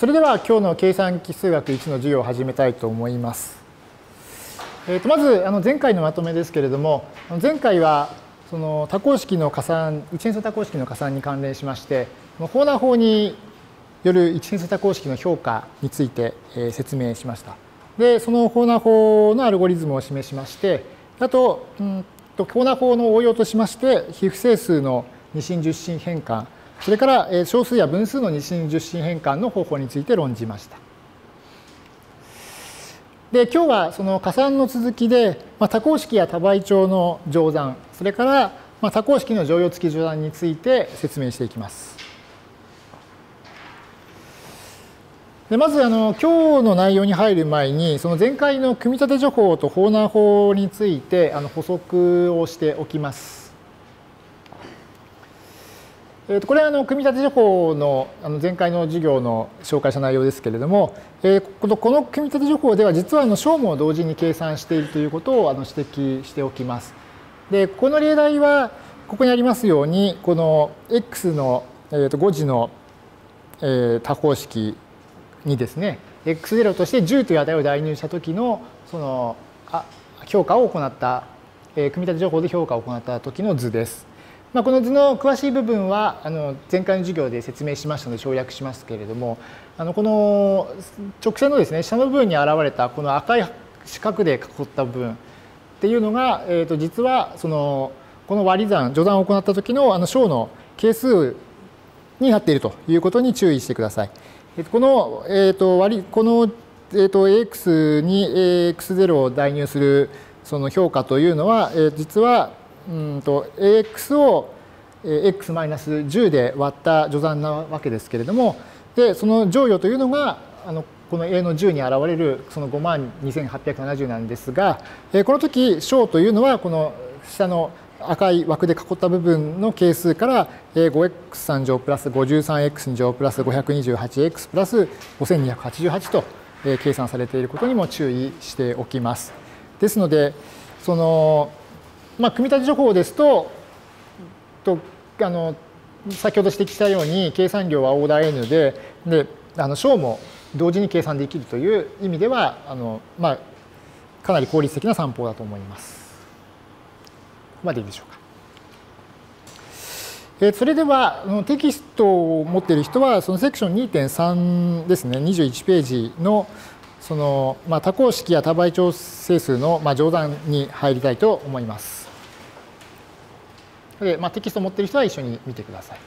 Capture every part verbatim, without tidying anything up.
それでは今日の計算機数学いちの授業を始めたいと思います。えー、とまずあの前回のまとめですけれども、前回はその多項式の加算、一変数多項式の加算に関連しまして、ホーナー法による一変数多項式の評価について説明しました。で、そのホーナー法のアルゴリズムを示しまして、あと、うんとホーナー法の応用としまして、非不整数の二進十進変換、それから小数や分数の二進十進変換の方法について論じました。で、今日はその加算の続きで、まあ、多項式や多倍長の乗算、それから、まあ、多項式の乗用付き乗算について説明していきます。でまずあの今日の内容に入る前に、その前回の組み立て除法とホーナー法についてあの補足をしておきます。えー、とこれはあの組み立て除法のあの前回の授業の紹介した内容ですけれども、えー、このこの組み立て除法では実はあの小も同時に計算しているということをあの指摘しておきます。でこの例題はここにありますように、この x の、えー、とご次の、えー、多項式にですね エックスゼロ としてじゅうという値を代入した時のそのあ評価を行った、えー、組み立て除法で評価を行った時の図です。まあ、この図の詳しい部分はあの前回の授業で説明しましたので省略しますけれども、あのこの直線のですね下の部分に現れたこの赤い四角で囲った部分っていうのが、えー、と実はそのこの割り算序算を行った時のあの小の係数になっているということに注意してください。この、えー、と割りこの、えー、と エーエックス に エーエックスゼロ を代入するその評価というのは、えー、実はうんと エーエックス を エックスマイナスじゅう で割った序算なわけですけれども、でその乗与というのがあのこの A のじゅうに現れるそのごまんにせんはっぴゃくななじゅうなんですが、この時小というのはこの下の赤い枠で囲った部分の係数から ごエックスさん 乗プラス ごじゅうさんエックスに 乗プラス ごひゃくにじゅうはちエックス プラス ごせんにひゃくはちじゅうはちと計算されていることにも注意しておきます。ですのでそのまあ、組み立て除法ですと、とあの先ほど指摘したように計算量はオーダー N で、であの小も同時に計算できるという意味ではあの、まあ、かなり効率的な算法だと思います。ここまでいいでしょうか。えそれではテキストを持っている人はそのセクション にてんさん ですね、にじゅういちページのその、まあ、多項式や多倍長整数の、まあ、乗算に入りたいと思います。で、まあ、テキストを持っている人は一緒に見てください。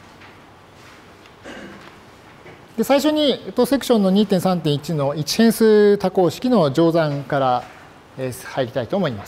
で最初にセクションの にてんさんてんいち の一変数多項式の乗算から入りたいと思います。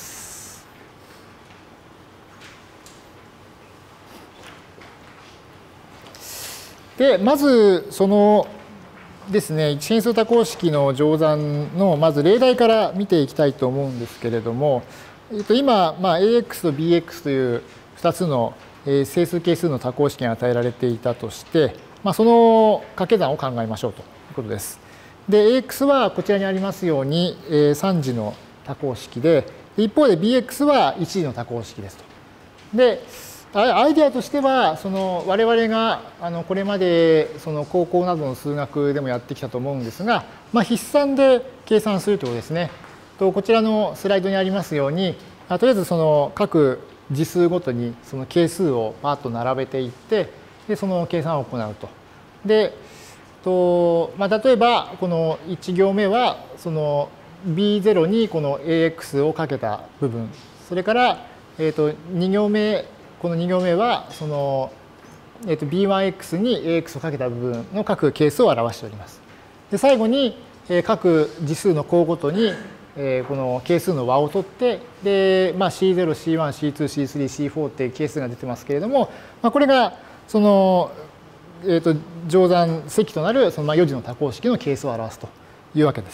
でまずそのですね、一変数多項式の乗算のまず例題から見ていきたいと思うんですけれども、えっと、今、まあ、エーエックス と ビーエックス というふたつの整数係数の多項式が与えられていたとして、まあ、その掛け算を考えましょうということです。で、エーエックス はこちらにありますようにさん次の多項式で、一方で ビーエックス はいち次の多項式ですと。でアイデアとしては、その我々があのこれまでその高校などの数学でもやってきたと思うんですが、まあ、筆算で計算するということですね。とこちらのスライドにありますように、とりあえずその各次数ごとにその係数をパーッと並べていって、でその計算を行うと。で、とまあ、例えばこのいち行目はその ビーゼロ にこの エーエックス をかけた部分、それから、えー、とに行目このに行目はその、えー、と ビーワンエックス に エーエックス をかけた部分の各係数を表しております。で最後に、えー、各次数の項ごとに、えー、この係数の和を取って、で、まあ、シーゼロ、シーワン、シーツー、シースリー、シーフォー っていう係数が出てますけれども、まあ、これがその、えー、と乗算積となるそのまあよ次の多項式の係数を表すというわけです。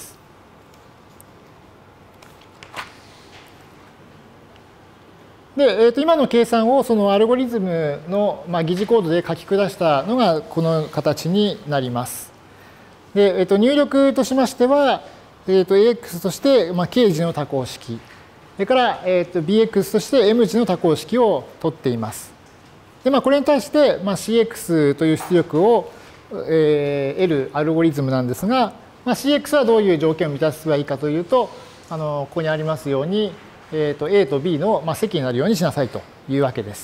で、えー、と今の計算をそのアルゴリズムの、まあ、疑似コードで書き下したのがこの形になります。で、えー、と入力としましては、えー、と エーエックス として、まあ、K 次の多項式、それから、えー、と ビーエックス として M 次の多項式を取っています。で、まあ、これに対して、まあ、シーエックス という出力をえー、得るアルゴリズムなんですが、まあ、シーエックス はどういう条件を満たせばいいかというと、あのここにありますように、えー、と A と B の、まあ、積になるようにしなさいというわけです。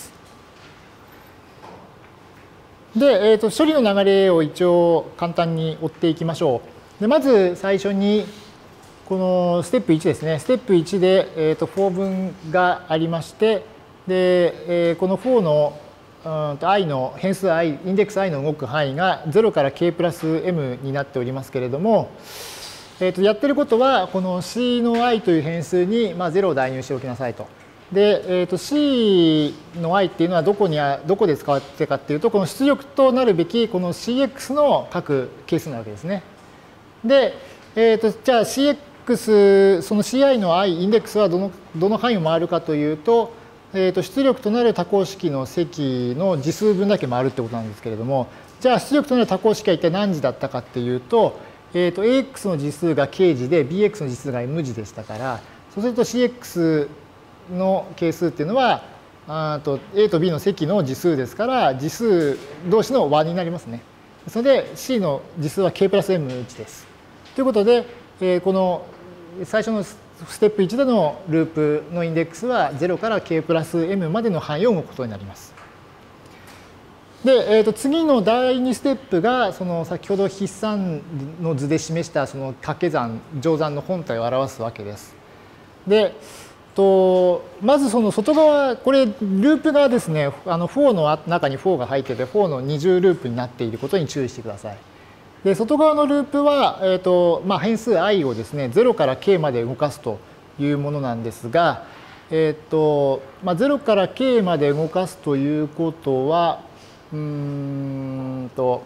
で、えー、と処理の流れを一応簡単に追っていきましょう。でまず最初にこのステップいちですね。ステップいちで、えー、とフォー分がありまして、で、えー、このフォーのうんと i の変数 i、インデックス i の動く範囲がゼロから k プラス m になっておりますけれども、えー、とやってることは、この c の i という変数に、まあ、ゼロを代入しておきなさいと。で、えー、と c の i っていうのはどこにあどこで使われてるかっていうと、この出力となるべきこの シーエックス の各係数なわけですね。で、えー、とじゃあ シーエックス、その シーアイ の i、インデックスはどのどの範囲を回るかというと、えー、と出力となる多項式の積の次数分だけ回るってことなんですけれども、じゃあ出力となる多項式は一体何次だったかっていうと、えー、と エーエックス の次数が k 次で ビーエックス の次数が m 次でしたから、そうすると シーエックス の係数っていうのはあと A と B の積の次数ですから、次数同士の和になりますね。それで C の次数は k プラス m 値です。ということで、えー、この最初のステップいちでのループのインデックスはゼロから k プラス m までの範囲を動くことになります。で、えー、と次のだいにステップがその先ほど筆算の図で示したその掛け算乗算の本体を表すわけです。で、とまずその外側、これループがですね、あのフォーの中にフォーが入ってて、フォーの二重ループになっていることに注意してください。で外側のループは、えーとまあ、変数 i をですねゼロから k まで動かすというものなんですが、えーとまあ、ゼロから k まで動かすということはうーんと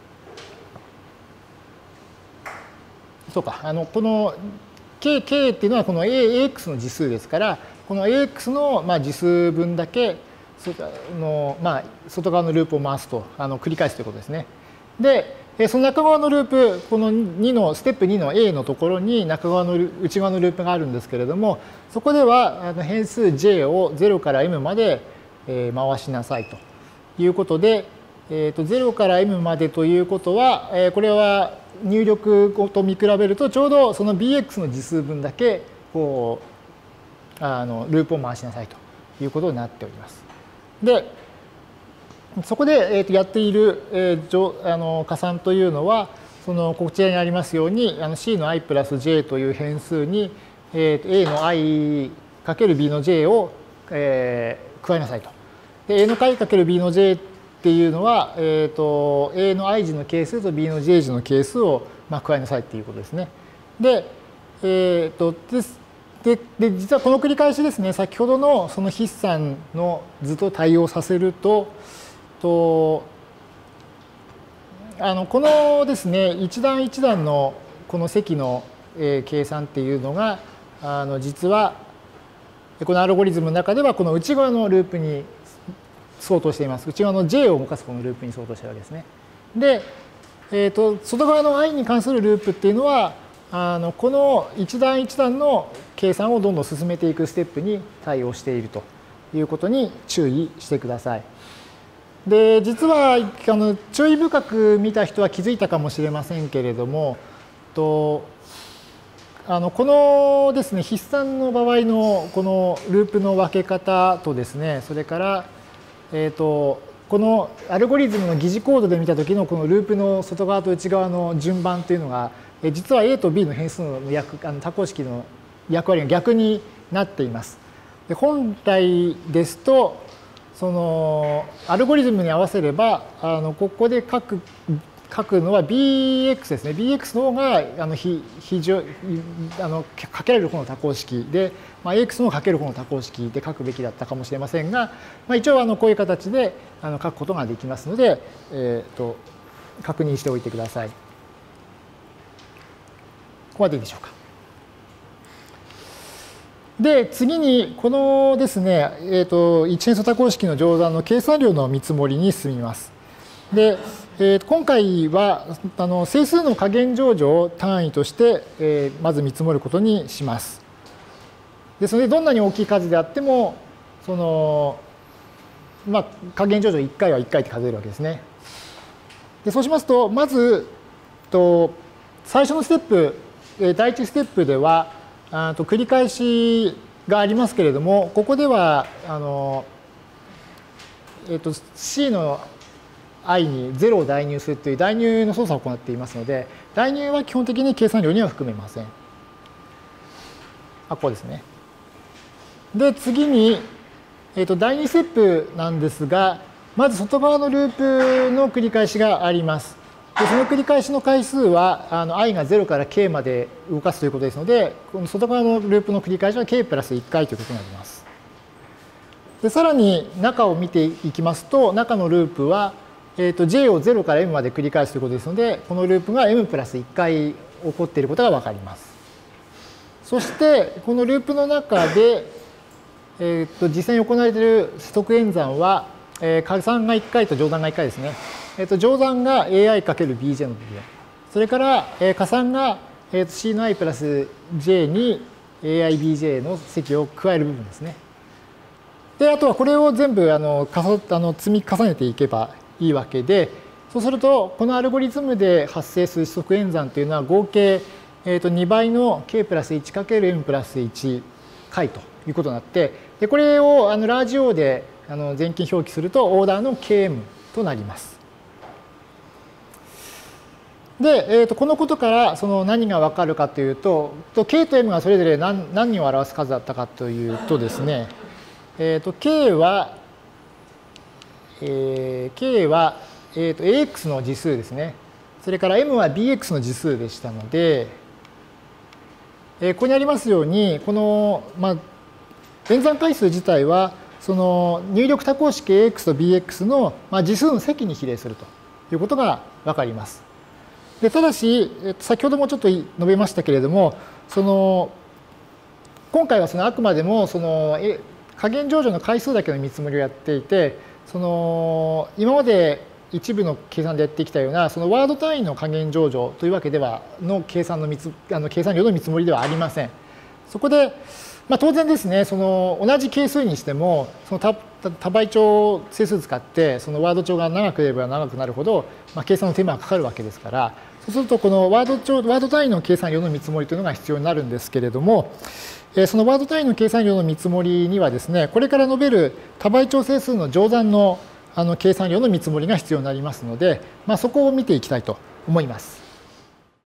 そうかあのこの k, k っていうのはこの エーエックス の次数ですから、この エーエックス のまあ次数分だけの、まあ、外側のループを回すとあの繰り返すということですね。でその中側のループ、このにのステップにの A のところに中側の内側のループがあるんですけれども、そこでは変数 j をゼロから m まで回しなさいということで、ゼロから m までということは、これは入力と見比べるとちょうどその ビーエックス の次数分だけこうあのループを回しなさいということになっております。でそこで、えー、とやっている、えー、あの加算というのは、そのこちらにありますように、あの c の i プラス j という変数に、えー、a の i かける b の j を、えー、加えなさいと。で a の i かける b の j っていうのは、えー、と a の i 次の係数と b の j 次の係数を、まあ、加えなさいっていうことですね。で、えー、とですでで実はこの繰り返しですね、先ほどのその筆算の図と対応させると、とあのこのですね一段一段のこの積の、えー、計算っていうのがあの実はこのアルゴリズムの中ではこの内側のループに相当しています。内側の j を動かすこのループに相当しているわけですね。で、えー、と外側の i に関するループっていうのはあのこの一段一段の計算をどんどん進めていくステップに対応しているということに注意してください。で実はあの注意深く見た人は気づいたかもしれませんけれども、とあのこのですね筆算の場合のこのループの分け方とですね、それから、えー、とこのアルゴリズムの疑似コードで見た時のこのループの外側と内側の順番というのが実は A と B の変数の役あの多項式の役割が逆になっています。で本来ですとそのアルゴリズムに合わせればあのここで書く書くのは ビーエックス ですね。ビーエックス の方があの非非常あのかけられる方の多項式で、まあ、エーエックス もかける方の多項式で書くべきだったかもしれませんが、まあ、一応あのこういう形であの書くことができますので、えー、と確認しておいてください。ここまでいいでしょうか。で次にこのですね、えー、と一変数多項式の乗算の計算量の見積もりに進みます。で、えー、今回はあの整数の加減乗除を単位として、えー、まず見積もることにします。ですのでどんなに大きい数であってもその、まあ、加減乗除いっかいはいっかいって数えるわけですね。 でそうしますと、まず、と最初のステップ、第一ステップでは、あと繰り返しがありますけれども、ここでは、あの、えっと、C の i にゼロを代入するという代入の操作を行っていますので、代入は基本的に計算量には含めません。あ、こうですね。で、次に、えっと、だいにステップなんですが、まず外側のループの繰り返しがあります。でその繰り返しの回数はあの i がゼロから k まで動かすということですので、この外側のループの繰り返しは k プラスいっかいということになります。でさらに中を見ていきますと、中のループは、えー、と j をゼロから m まで繰り返すということですので、このループが m プラスいっかい起こっていることが分かります。そしてこのループの中で、えー、と実際に行われている四則演算は、えー、加算がいっかいと乗算がいっかいですね。えー、と乗算が エーアイ×ビージェー の部分。それから、えー、加算が、えー、と C の i プラス j に エーアイビージェー の積を加える部分ですね。で、あとはこれを全部あのあの積み重ねていけばいいわけで、そうすると、このアルゴリズムで発生する四則演算というのは合計、えー、とにばいの k プラス いち× m プラスいち回ということになって、でこれをあのラージ O であの全近表記するとオーダーの ケーエム となります。で、えー、とこのことからその何が分かるかというと、k と m がそれぞれ 何, 何を表す数だったかというとですね、えー、と k は、えー、k は、えー、と エーエックス の次数ですね。それから m は ビーエックス の次数でしたので、えー、ここにありますように、この、まあ、演算回数自体は、その入力多項式 エーエックス と ビーエックス の、まあ、次数の積に比例するということが分かります。でただし、先ほどもちょっと述べましたけれども、その今回はそのあくまでもその加減乗除の回数だけの見積もりをやっていて、その今まで一部の計算でやってきたようなそのワード単位の加減乗除というわけではの計算の見つあの計算量の見積もりではありません。そこで、まあ、当然ですね、その同じ係数にしてもその多多倍長整数使ってそのワード長が長くなれば長くなるほど、まあ、計算の手間がかかるわけですから、そうするとこのワード長ワード単位の計算量の見積もりというのが必要になるんですけれども、そのワード単位の計算量の見積もりにはですね、これから述べる多倍長整数の乗算のあの計算量の見積もりが必要になりますので、まあ、そこを見ていきたいと思います。